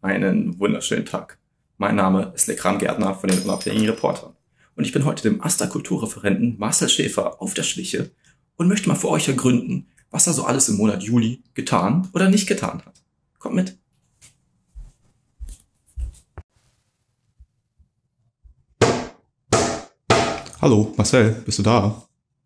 Einen wunderschönen Tag. Mein Name ist Lekram Gärtner von den Unabhängigen Reportern. Und ich bin heute dem AStA-Kulturreferenten Marcel Schäfer auf der Schliche und möchte mal für euch ergründen, was er so alles im Monat Juli getan oder nicht getan hat. Kommt mit! Hallo, Marcel, bist du da?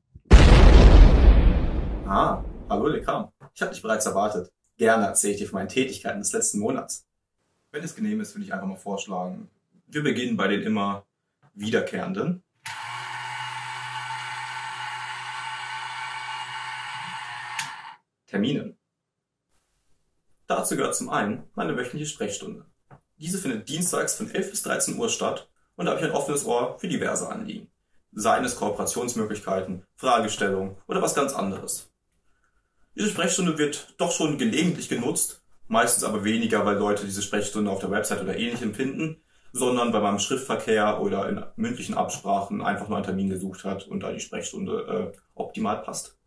Hallo Lekram. Ich habe dich bereits erwartet. Gerne erzähle ich dir von meinen Tätigkeiten des letzten Monats. Wenn es genehm ist, würde ich einfach mal vorschlagen, wir beginnen bei den immer wiederkehrenden. Terminen. Dazu gehört zum einen meine wöchentliche Sprechstunde. Diese findet dienstags von 11 bis 13 Uhr statt und da habe ich ein offenes Ohr für diverse Anliegen. Seien es Kooperationsmöglichkeiten, Fragestellungen oder was ganz anderes. Diese Sprechstunde wird doch schon gelegentlich genutzt, meistens aber weniger, weil Leute diese Sprechstunde auf der Website oder ähnlichem finden, sondern weil man im Schriftverkehr oder in mündlichen Absprachen einfach nur einen Termin gesucht hat und da die Sprechstunde optimal passt.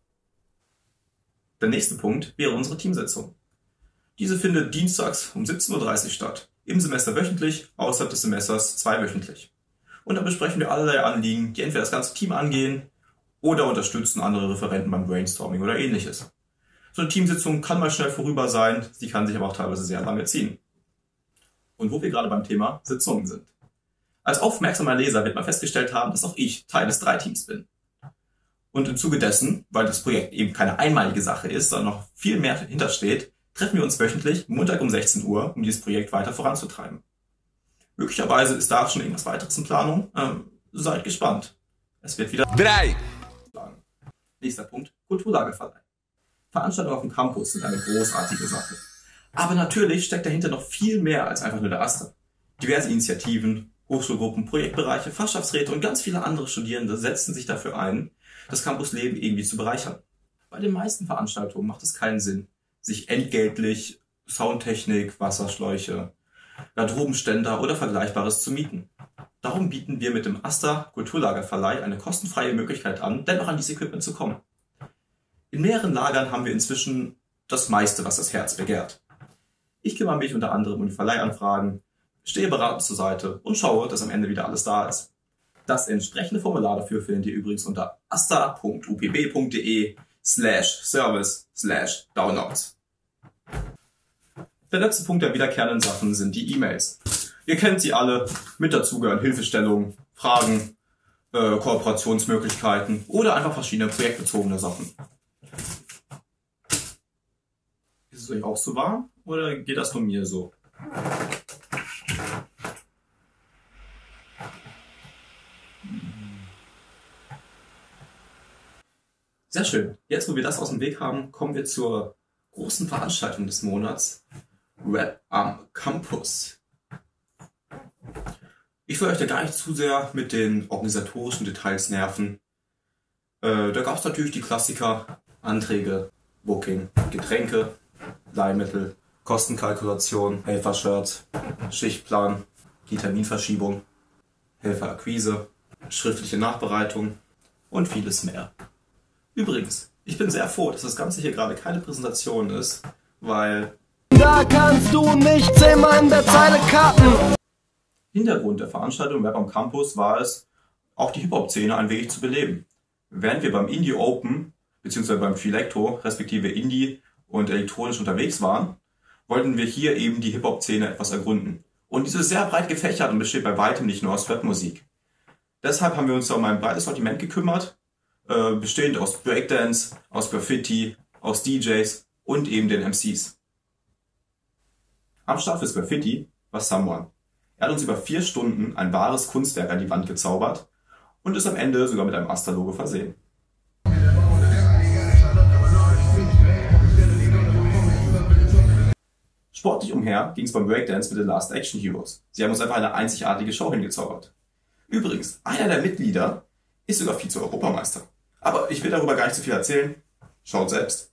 Der nächste Punkt wäre unsere Teamsitzung. Diese findet dienstags um 17:30 Uhr statt, im Semester wöchentlich, außerhalb des Semesters zweiwöchentlich. Und da besprechen wir allerlei Anliegen, die entweder das ganze Team angehen oder unterstützen andere Referenten beim Brainstorming oder ähnliches. So eine Teamsitzung kann mal schnell vorüber sein, sie kann sich aber auch teilweise sehr lange ziehen. Und wo wir gerade beim Thema Sitzungen sind. Als aufmerksamer Leser wird man festgestellt haben, dass auch ich Teil des 3-Teams bin. Und im Zuge dessen, weil das Projekt eben keine einmalige Sache ist, sondern noch viel mehr hintersteht, treffen wir uns wöchentlich Montag um 16 Uhr, um dieses Projekt weiter voranzutreiben. Möglicherweise ist da schon irgendwas weiteres in Planung. Seid gespannt. Es wird wieder 3. Nächster Punkt, Kulturlagerverleih. Veranstaltungen auf dem Campus sind eine großartige Sache. Aber natürlich steckt dahinter noch viel mehr als einfach nur der AStA. Diverse Initiativen, Hochschulgruppen, Projektbereiche, Fachschaftsräte und ganz viele andere Studierende setzen sich dafür ein, das Campusleben irgendwie zu bereichern. Bei den meisten Veranstaltungen macht es keinen Sinn, sich entgeltlich Soundtechnik, Wasserschläuche, Garderobenständer oder Vergleichbares zu mieten. Darum bieten wir mit dem AStA Kulturlagerverleih eine kostenfreie Möglichkeit an, dennoch an dieses Equipment zu kommen. In mehreren Lagern haben wir inzwischen das meiste, was das Herz begehrt. Ich kümmere mich unter anderem um die Verleihanfragen, stehe beratend zur Seite und schaue, dass am Ende wieder alles da ist. Das entsprechende Formular dafür findet ihr übrigens unter asta.upb.de/service/downloads. Der letzte Punkt der wiederkehrenden Sachen sind die E-Mails. Ihr kennt sie alle, mit dazugehören Hilfestellungen, Fragen, Kooperationsmöglichkeiten oder einfach verschiedene projektbezogene Sachen. Ist es euch auch so warm oder geht das von mir so? Sehr schön. Jetzt, wo wir das aus dem Weg haben, kommen wir zur großen Veranstaltung des Monats, Rap am Campus. Ich will euch da gar nicht zu sehr mit den organisatorischen Details nerven. Da gab es natürlich die Klassiker, Anträge, Booking, Getränke, Leihmittel, Kostenkalkulation, Helfershirts, Schichtplan, die Terminverschiebung, Helferakquise, schriftliche Nachbereitung und vieles mehr. Übrigens, ich bin sehr froh, dass das Ganze hier gerade keine Präsentation ist, weil Da kannst du nicht 10-mal in der Zeile cutten. Hintergrund der Veranstaltung Rap am Campus war es, auch die Hip-Hop-Szene ein wenig zu beleben. Während wir beim Indie Open bzw. beim Freelectro respektive Indie und elektronisch unterwegs waren, wollten wir hier eben die Hip-Hop-Szene etwas ergründen. Und diese ist sehr breit gefächert und besteht bei weitem nicht nur aus Rap-Musik. Deshalb haben wir uns um ein breites Sortiment gekümmert, bestehend aus Breakdance, aus Graffiti, aus DJs und eben den MCs. Am Start fürs Graffiti war Someone. Er hat uns über 4 Stunden ein wahres Kunstwerk an die Wand gezaubert und ist am Ende sogar mit einem AStA-Logo versehen. Sportlich umher ging es beim Breakdance mit den Last Action Heroes. Sie haben uns einfach eine einzigartige Show hingezaubert. Übrigens, einer der Mitglieder ist sogar Vize-Europameister. Aber ich will darüber gar nicht so viel erzählen. Schaut selbst.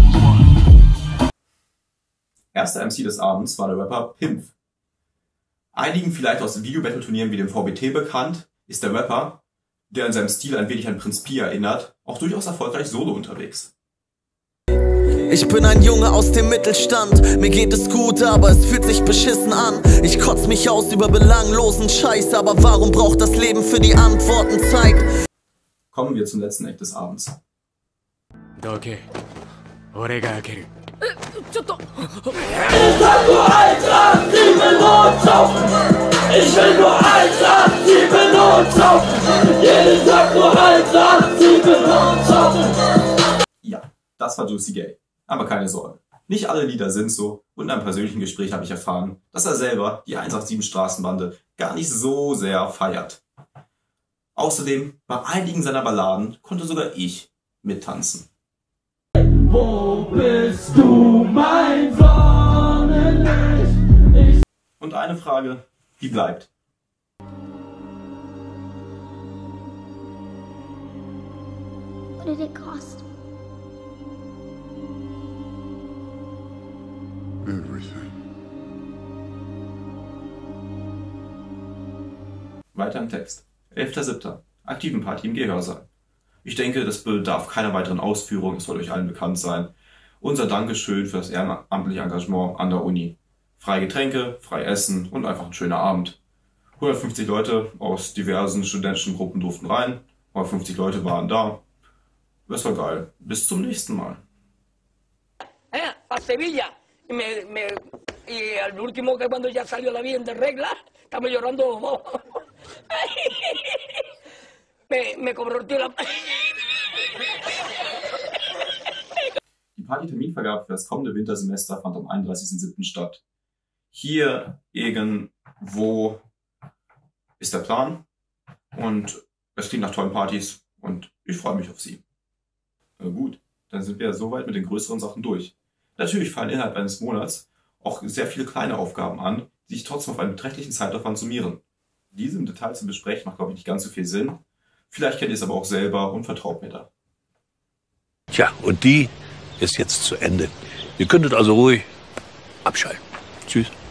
Erster MC des Abends war der Rapper Pimpf. Einigen vielleicht aus Videobattle-Turnieren wie dem VBT bekannt, ist der Rapper, der in seinem Stil ein wenig an Prinz Pi erinnert, auch durchaus erfolgreich solo unterwegs. Ich bin ein Junge aus dem Mittelstand, mir geht es gut, aber es fühlt sich beschissen an. Ich kotz mich aus über belanglosen Scheiß, aber warum braucht das Leben für die Antworten Zeit? Kommen wir zum letzten Act des Abends. Okay. Ich will nur 187 saufen. Jeden Tag nur 187 saufen. Ja, das war Juicy Gay. Aber keine Sorge, nicht alle Lieder sind so und in einem persönlichen Gespräch habe ich erfahren, dass er selber die 187 Straßenbande gar nicht so sehr feiert. Außerdem, bei einigen seiner Balladen konnte sogar ich mittanzen. Wo bist du, mein Sonnenlicht? Und eine Frage, die bleibt. What did it cost? Everything. Weiter im Text. 11.07. Aktivenparty im Gehörsaal. Ich denke, das bedarf keiner weiteren Ausführung, es soll euch allen bekannt sein. Unser Dankeschön für das ehrenamtliche Engagement an der Uni. Freie Getränke, frei Essen und einfach ein schöner Abend. 150 Leute aus diversen studentischen Gruppen durften rein, 150 Leute waren da. Das war geil. Bis zum nächsten Mal. A Sevilla y al último que cuando ya salió la bien de regla estamos llorando me cobró el tío la Die Partyterminvergabe für das kommende Wintersemester fand am 31.07. statt. Hier irgendwo ist der Plan und es klingt nach tollen Partys und ich freue mich auf sie. Na gut, dann sind wir soweit mit den größeren Sachen durch. Natürlich fallen innerhalb eines Monats auch sehr viele kleine Aufgaben an, die sich trotzdem auf einen beträchtlichen Zeitaufwand summieren. Diese im Detail zu besprechen macht, glaube ich, nicht ganz so viel Sinn. Vielleicht kennt ihr es aber auch selber und vertraut mir da. Tja, und die ist jetzt zu Ende. Ihr könntet also ruhig abschalten. Tschüss.